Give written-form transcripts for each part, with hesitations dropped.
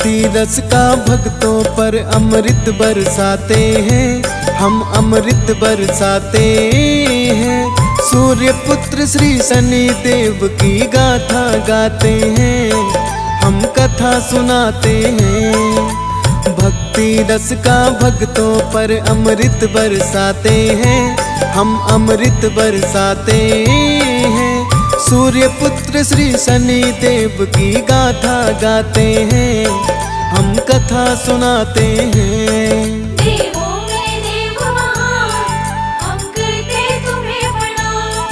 भक्ति रस का भक्तों पर अमृत बरसाते हैं, हम अमृत बरसाते हैं। सूर्य पुत्र श्री शनि देव की गाथा गाते हैं, हम कथा सुनाते हैं। भक्ति रस का भक्तों पर अमृत बरसाते हैं, हम अमृत बरसाते हैं। सूर्य पुत्र श्री शनि देव की गाथा गाते हैं, हम कथा सुनाते हैं। देवों में देव महान, हम करते तुम्हें प्रणाम।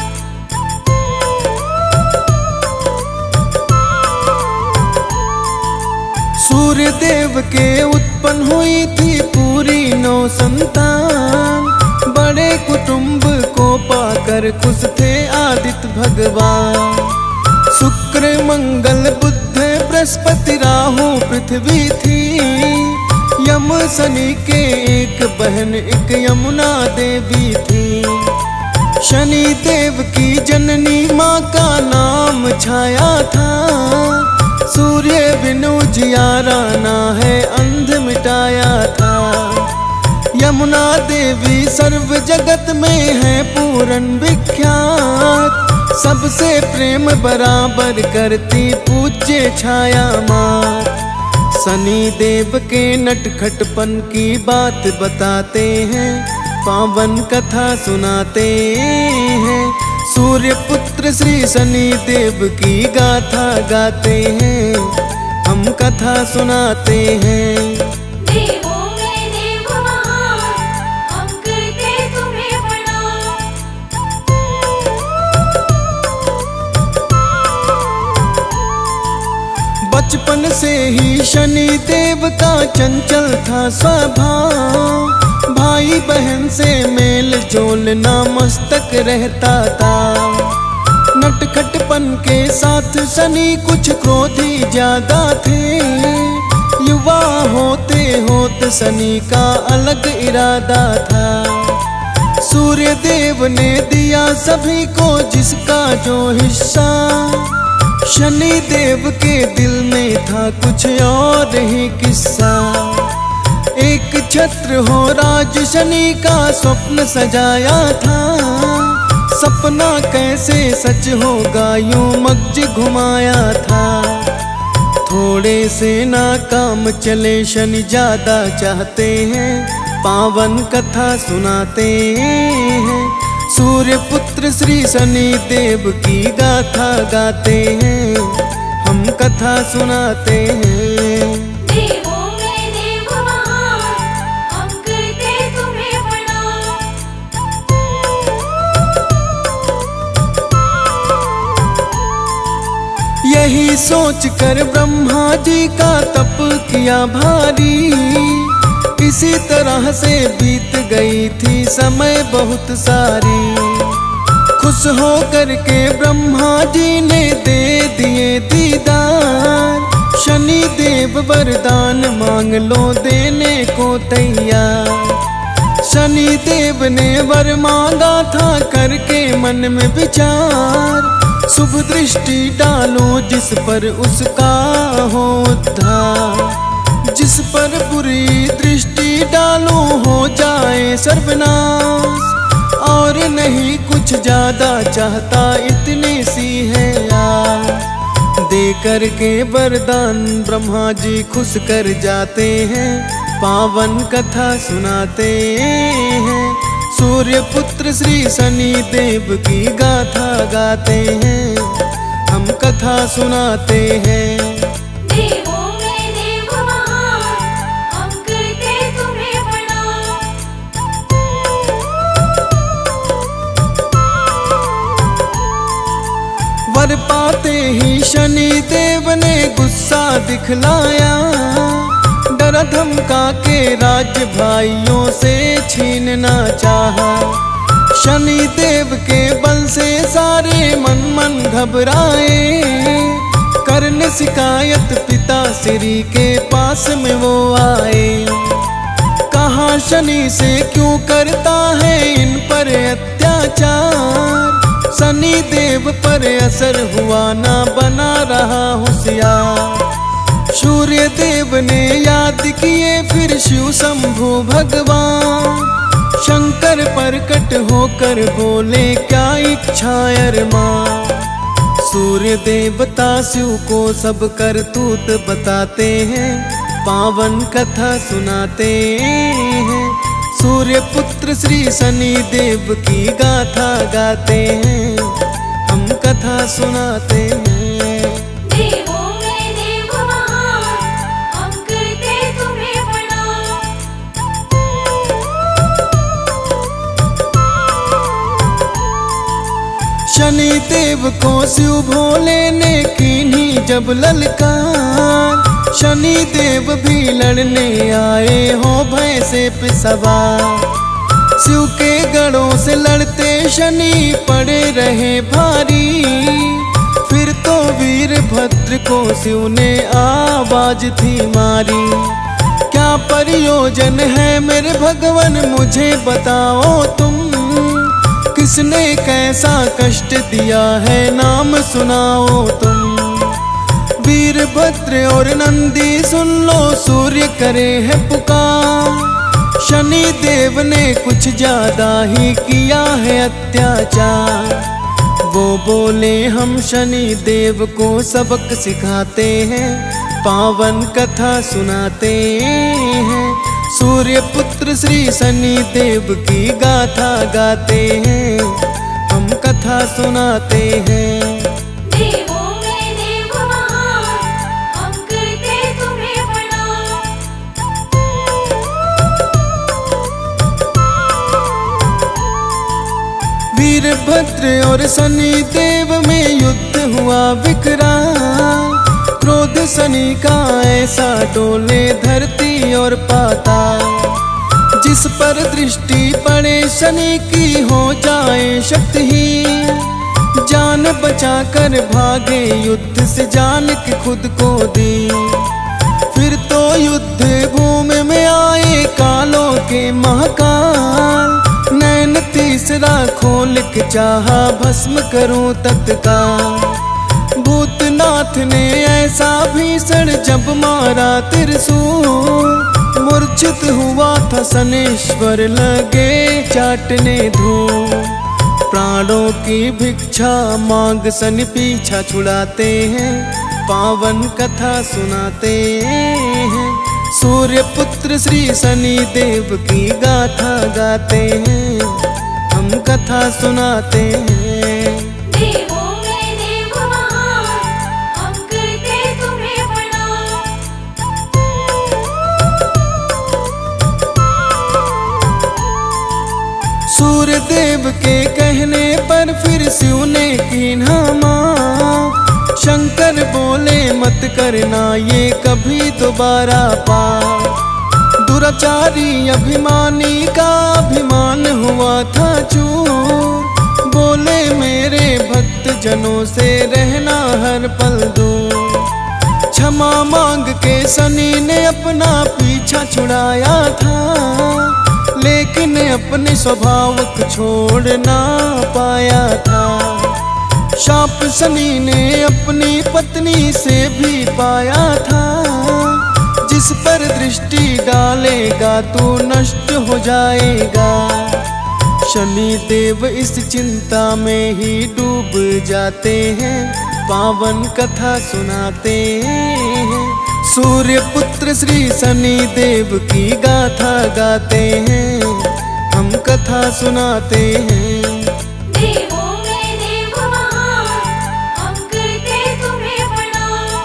सूर्य देव के उत्पन्न हुई थी पूरी 9 संतान, बड़े कुटुंब को पाकर खुश थे आदित्य भगवान। शुक्र मंगल बुध बृहस्पति राहु पृथ्वी थी, यम शनि के एक बहन एक यमुना देवी थी। शनि देव की जननी माँ का नाम छाया था, सूर्य बिनु जियारा ना है अंध मिटाया था। यमुना देवी सर्व जगत में है पूर्ण विख्यात, सबसे प्रेम बराबर करती पूज्य छाया माँ। शनि देव के नटखटपन की बात बताते हैं, पावन कथा सुनाते हैं। सूर्य पुत्र श्री शनि देव की गाथा गाते हैं, हम कथा सुनाते हैं। देवों में देव महान, हम करते तुम्हें प्रणाम। बचपन से ही शनि देव का चंचल था स्वभाव, भाई बहन से मेल जोल ना मस्तक रहता था। नटखटपन के साथ शनि कुछ क्रोधी ज्यादा थे, युवा होते होते शनि का अलग इरादा था। सूर्य देव ने दिया सभी को जिसका जो हिस्सा, शनि देव के दिल में था कुछ और ही किस्सा। एक छत्र हो राज शनि का स्वप्न सजाया था, सपना कैसे सच होगा यूं मगज घुमाया था। थोड़े से ना काम चले शनि ज्यादा चाहते हैं, पावन कथा सुनाते हैं। सूर्य पुत्र श्री शनि देव की गाथा गाते हैं, हम कथा सुनाते हैं। देवों में देव महान, हम करते तुम्हें प्रणाम। यही सोच कर ब्रह्मा जी का तप किया भारी, इसी तरह से बीत गई थी समय बहुत सारी। खुश हो कर के ब्रह्मा जी ने दे दिए दीदार, शनि देव वरदान मांग लो देने को तैयार। शनि देव ने वर मांगा था करके मन में विचार, शुभ दृष्टि डालो जिस पर उसका हो उद्धार। जिस पर बुरी दृष्टि डालो हो जाए सर्वनाश, और नहीं कुछ ज्यादा चाहता इतनी सी है यार। दे कर के वरदान ब्रह्मा जी खुश कर जाते हैं, पावन कथा सुनाते हैं। सूर्य पुत्र श्री शनि देव की गाथा गाते हैं, हम कथा सुनाते हैं। देवों में देव महान, हम करते तुम्हें प्रणाम। वर पाते ही शनि देव ने गुस्सा दिखलाया, डरा धमका के राज्य भाइयों से छीनना चाहा। शनि देव के बल से सारे मन मन घबराए, करने शिकायत पिता श्री के पास में वो आए। कहा शनि से क्यों करता है इन पर अत्याचार, शनि देव पर असर हुआ ना बना रहा होशियार। सूर्य देव ने याद किए फिर शिव शंभु भगवान। शंकर प्रकट होकर बोले क्या इच्छा अरमान। सूर्य देवता शिव को सब करतूत बताते हैं, पावन कथा सुनाते हैं। सूर्य पुत्र श्री शनि देव की गाथा गाते हैं, हम कथा सुनाते हैं। देवों में देव महान, हम करते तुम्हें प्रणाम। शनि देव को शिव भोले ने कीन्ही जब ललकार। शनि देव भी लड़ने आए हो भय से पे सवार। शिव के गढ़ों से लड़ते शनि पड़े रहे भारी। फिर तो वीरभद्र को शिव ने आवाज थी मारी। क्या प्रयोजन है मेरे भगवन मुझे बताओ तुम। किसने कैसा कष्ट दिया है नाम सुनाओ तुम। वीरभद्र और नंदी सुन लो सूर्य करे है पुकार। शनि देव ने कुछ ज्यादा ही किया है अत्याचार। वो बोले हम शनि देव को सबक सिखाते हैं, पावन कथा सुनाते हैं। सूर्य पुत्र श्री शनि देव की गाथा गाते हैं, हम कथा सुनाते हैं। देवों में देव महान, हम करते तुम्हें प्रणाम। वीरभद्र और शनि देव में युद्ध हुआ विकराल। क्रोध शनि का ऐसा डोले धरती और पाताल। जिस पर दृष्टि पड़े शनि की हो जाए शक्तिहीन। जान बचाकर भागे युद्ध से जान के खुद को दी। फिर तो युद्ध भूमि में आए कालों के महाकाल। नैन तीसरा खोल के चाहा भस्म करूं तत्काल। भूतनाथ ने ऐसा भीषण जब मारा त्रिशूल। मूर्छित हुआ था शनेश्वर लगे चाटने धूल। प्राणों की भिक्षा मांग शनि पीछा छुड़ाते हैं, पावन कथा सुनाते हैं। सूर्य पुत्र श्री शनि देव की गाथा गाते हैं, हम कथा सुनाते हैं। देवों में देव महान, हम करते तुम्हें प्रणाम। सूर्य देव के कहने पर फिर शिव ने कीन्हा माफ। शंकर बोले मत करना ये कभी दोबारा पाप। दुराचारी अभिमानी का अभिमान हुआ था चूर। बोले मेरे भक्त जनों से रहना हर पल दूर। क्षमा मांग के शनि ने अपना पीछा छुड़ाया था। लेकिन अपने स्वभाव को छोड़ ना पाया था। शाप शनि ने अपनी पत्नी से भी पाया था। जिस पर दृष्टि डालेगा तू नष्ट हो जाएगा। शनि देव इस चिंता में ही डूब जाते हैं, पावन कथा सुनाते हैं। सूर्य पुत्र श्री शनि देव की गाथा गाते हैं, हम कथा सुनाते हैं। देवों में देव महान, हम करते तुम्हें प्रणाम।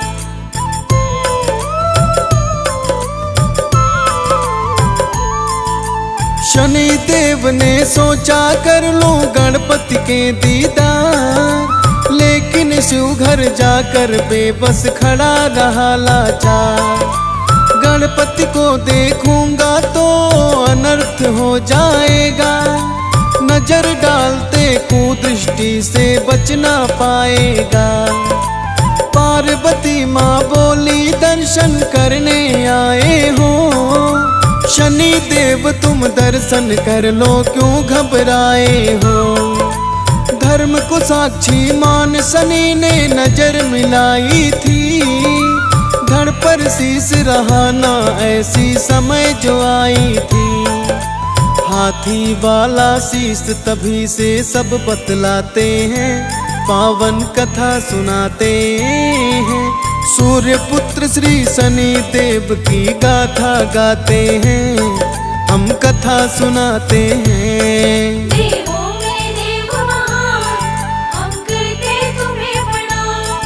शनि देव ने सोचा कर लो गणपति के दीदार। लेकिन शिव घर जाकर बेबस खड़ा रहा लाचार। गणपति को देखूंगा तो अनर्थ हो जाएगा। नजर डालते कुदृष्टि से बच ना पाएगा। पार्वती माँ बोली दर्शन करने आए हो। शनि देव तुम दर्शन कर लो क्यों घबराए हो। धर्म को साक्षी मान शनि ने नजर मिलाई थी। धड़ पर शीस रहा ना ऐसी समय जो आई थी। हाथी वाला शीस तभी से सब बतलाते हैं, पावन कथा सुनाते हैं। सूर्य पुत्र श्री शनि देव की गाथा गाते हैं, हम कथा सुनाते हैं। देवों में देव महान, हम करते तुम्हें प्रणाम।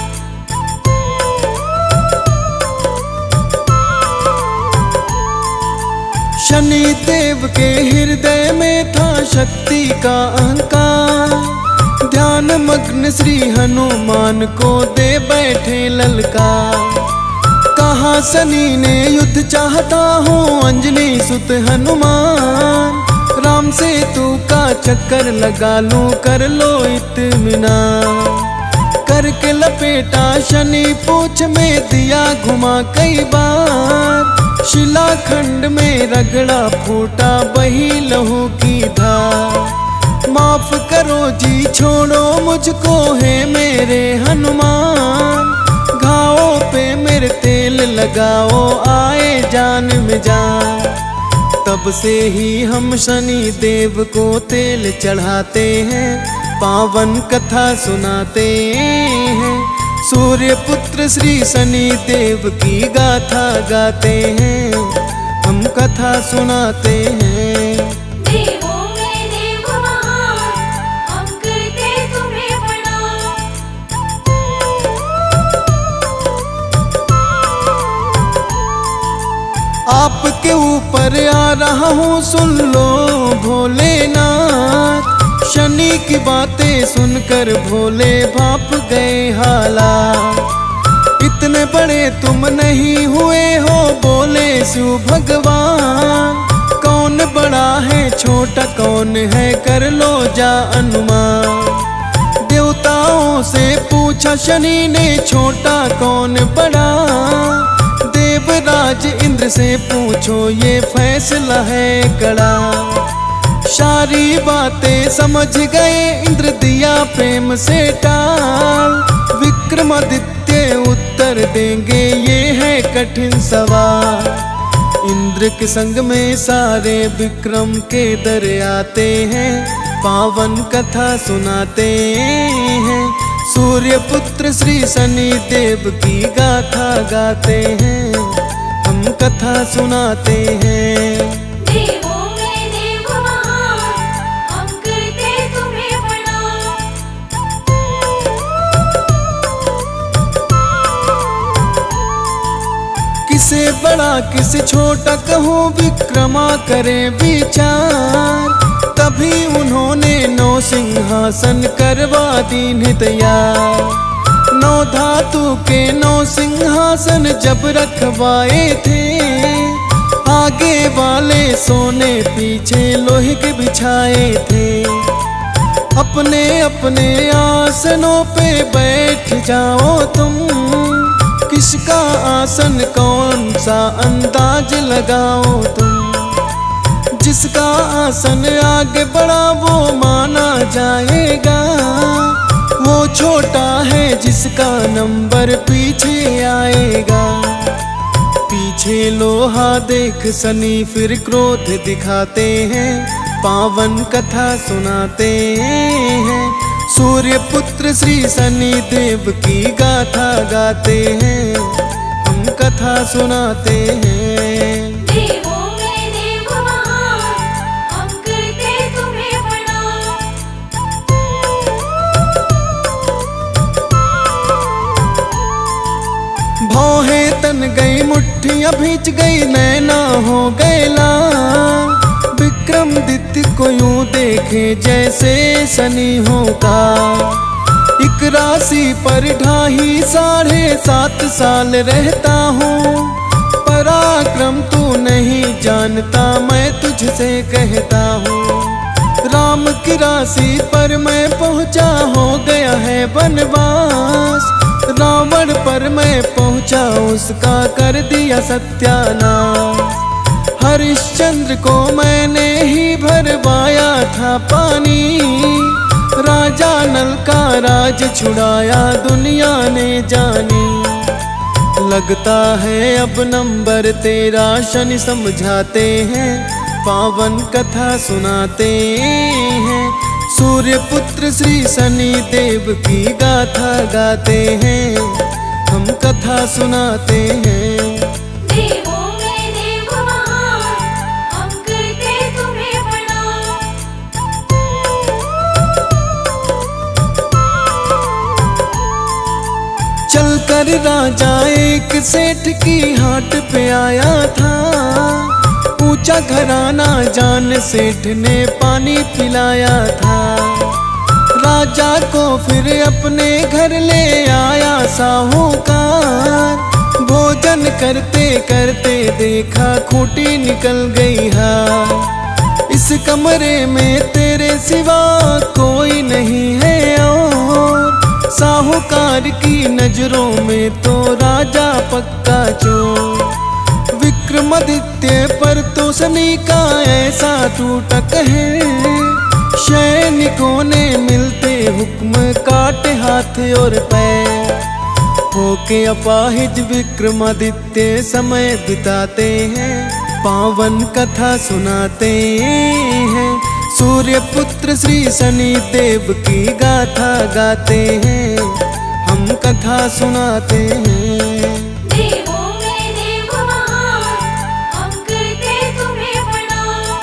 शनि देव के हृदय में था शक्ति का अहंकार, ध्यान मग्न श्री हनुमान को दे बैठे ललकार। कहा शनि ने युद्ध चाहता हूँ अंजनी सुत हनुमान, राम सेतु का चक्कर लगा लूं कर लो इत्मीनान। करके लपेटा शनि पूछ में दिया घुमा कई बार, शिलाखंड में रगड़ा फूटा बही लहू की धार। माफ करो जी छोड़ो मुझको है मेरे हनुमान, घावों पे मेरे तेल लगाओ आए जान में जान। तब से ही हम शनि देव को तेल चढ़ाते हैं, पावन कथा सुनाते हैं। सूर्य पुत्र श्री शनि देव की गाथा गाते हैं, हम कथा सुनाते हैं। देवों में देव महान, हम करते तुम्हें प्रणाम। आपके ऊपर आ रहा हूँ सुन लो भोलेनाथ, शनि की बातें सुनकर भोले भाप गए हालात। इतने बड़े तुम नहीं हुए हो बोले शिव भगवान, कौन बड़ा है छोटा कौन है कर लो जा अनुमान। देवताओं से पूछा शनि ने छोटा कौन बड़ा, देवराज इंद्र से पूछो ये फैसला है कड़ा। सारी बातें समझ गए इंद्र दिया प्रेम से टाल, विक्रमादित्य उत्तर देंगे ये है कठिन सवाल। इंद्र के संग में सारे विक्रम के दर आते हैं, पावन कथा सुनाते हैं। सूर्य पुत्र श्री शनि देव की गाथा गाते हैं, हम कथा सुनाते हैं। देवों में देव महान, हम करते तुम्हें प्रणाम। किसे बड़ा किसे छोटा कहूँ विक्रमा करे विचार, तभी उन्होंने 9 सिंहासन करवा दीन तैयार। 9 धातु के 9 सिंहासन जब रखवाए थे, आगे वाले सोने पीछे लोहे के बिछाए थे। अपने अपने आसनों पे बैठ जाओ तुम, किसका आसन कौन सा अंदाज लगाओ तुम। जिसका आसन आगे बढ़ा वो माना जाएगा, वो छोटा है जिसका नंबर पीछे आएगा। पीछे लोहा देख शनि फिर क्रोध दिखाते हैं, पावन कथा सुनाते हैं। सूर्य पुत्र श्री शनि देव की गाथा गाते हैं, हम कथा सुनाते हैं। देवों में देव महान, हम करते तुम्हें प्रणाम। भौहें तन गई मुट्ठियां भींच गई नैना हो गए लाल, विक्रमादित्य को यूं देखे जैसे शनि होगा। एक राशि पर ढाई 7.5 साल रहता हूँ, पराक्रम तू नहीं जानता मैं तुझसे कहता हूँ। राम की राशि पर मैं पहुँचा हो गया है वनवास, रावण पर मैं पहुँचा उसका कर दिया सत्यानाश। हरिश्चंद्र को मैंने ही भरवाया था पानी, राजा नल का राज छुड़ाया दुनिया ने जानी। लगता है अब नंबर तेरा शनि समझाते हैं, पावन कथा सुनाते हैं। सूर्य पुत्र श्री शनि देव की गाथा गाते हैं, हम कथा सुनाते हैं। देवों में देव महान, हम करते तुम्हें प्रणाम। चलकर राजा एक सेठ की हाट पे आया था, ऊंचा घराना जान सेठ ने पानी पिलाया था। राजा को फिर अपने घर ले आया साहूकार, भोजन करते करते देखा खूंटी निकल गई है। इस कमरे में तेरे सिवा कोई नहीं है और साहूकार की नजरों में तो राजा पक्का चोर। विक्रमादित्य पर तो शनि का ऐसा टूटक है, सैनिकों ने मिलते हुक्म काटे हाथ और पैर। होके अपाहिज विक्रमादित्य समय बिताते हैं, पावन कथा सुनाते हैं। सूर्य पुत्र श्री शनि देव की गाथा गाते हैं, हम कथा सुनाते हैं। देवों में देव महान, हम करते तुम्हें प्रणाम।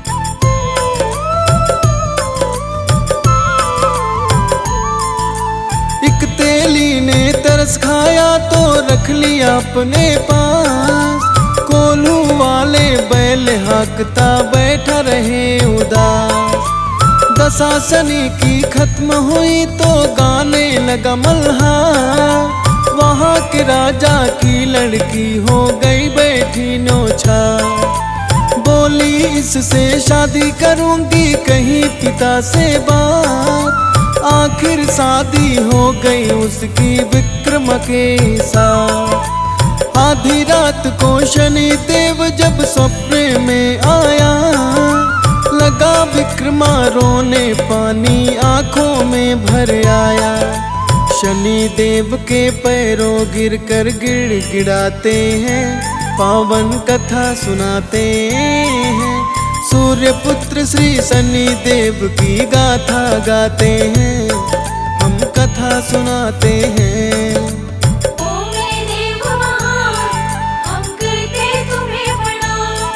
एक तेली ने तरस खाया तो रख लिया अपने पास, कोल्हू वाले बैल हाँकता बैठा रहे उदास। दशा शनि की खत्म हुई तो गाने लगा मल्हार, वहाँ के राजा की लड़की हो गई बैठी नौछार। बोली इससे शादी करूंगी कहीं पिता से बात, आखिर शादी हो गई उसकी विक्रम के साथ। आधी रात को शनि देव जब स्वप्न में आया, लगा विक्रमा रोने पानी आंखों में भर आया। शनि देव के पैरों गिरकर गिड़गिड़ाते हैं, पावन कथा सुनाते हैं। सूर्य पुत्र श्री शनि देव की गाथा गाते हैं, हम कथा सुनाते हैं। देवों में देव महान, हम करते तुम्हें प्रणाम।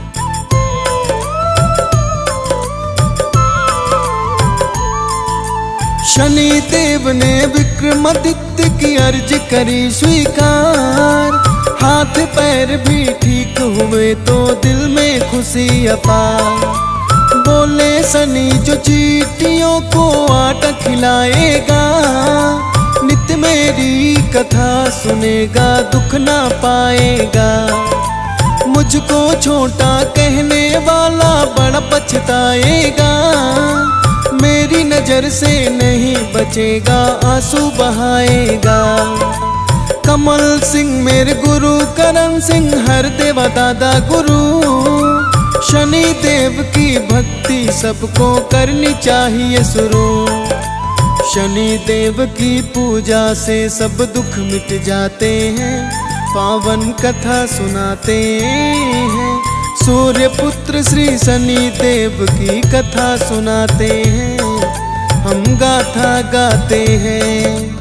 शनि देव ने विक्रमादित्य की अर्ज करी स्वीकार, हाथ पैर भी ठीक हुए तो दिल में खुशी अपार। बोले शनि जो चींटियों को आटा खिलाएगा, नित्य मेरी कथा सुनेगा दुख ना पाएगा। मुझको छोटा कहने वाला बड़ा पछताएगा, मेरी नजर से नहीं बचेगा आंसू बहाएगा। कमल सिंह मेरे गुरु, करण सिंह हर देवा दादा गुरु। शनि देव की भक्ति सबको करनी चाहिए शुरू। शनि देव की पूजा से सब दुख मिट जाते हैं, पावन कथा सुनाते हैं। सूर्य पुत्र श्री शनि देव की कथा सुनाते हैं, हम गाथा गाते हैं।